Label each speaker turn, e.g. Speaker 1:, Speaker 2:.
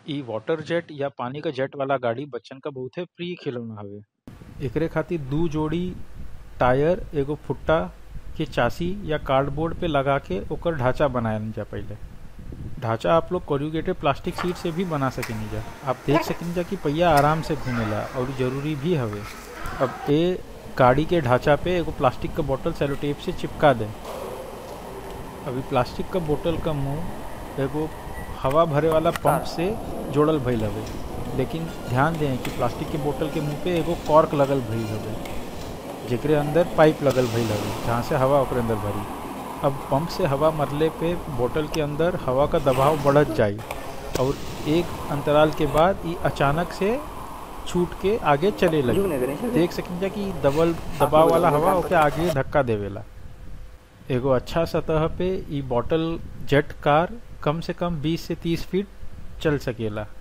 Speaker 1: इ water jet या पानी का जेट वाला गाड़ी बच्चन का बहुते प्रिय खिलौना हवे। एकरे खातिर दू जोड़ी टायर एगो फुट्टा के चासी या कार्डबोर्ड पे लगा के ओकर ढांचा बनायल जा। पहले ढांचा आप लोग कोरुगेटेड प्लास्टिक शीट से भी बना सकेनी जा। आप देख सकेनी जा कि पहिया आराम से घूमेला और जरूरी भी हवे। अब ए गाड़ी के ढांचा पे एगो प्लास्टिक का बोतल सेलो टेप से चिपका दे। अभी प्लास्टिक का बोतल का मुंह एगो हवा भरे वाला पंप से जोड़ल भइल हवे, लेकिन ध्यान दें कि प्लास्टिक के बोतल के मुंह पे एगो कॉर्क लगल भइल हवे जेकरे अंदर पाइप लगल भइल हवे जहाँ से हवा ओकरे अंदर भरी। अब पंप से हवा मरले पे बोतल के अंदर हवा का दबाव बढ़त जाई और एक अंतराल के बाद ये अचानक से छूट के आगे चले लगे। देख सकेंगे कि डबल दबाव वाला हवा ओके आगे धक्का देवेला। एगो अच्छा सतह पे ये बॉटल जेट कार कम से कम 20 से 30 फीट चल सकेला।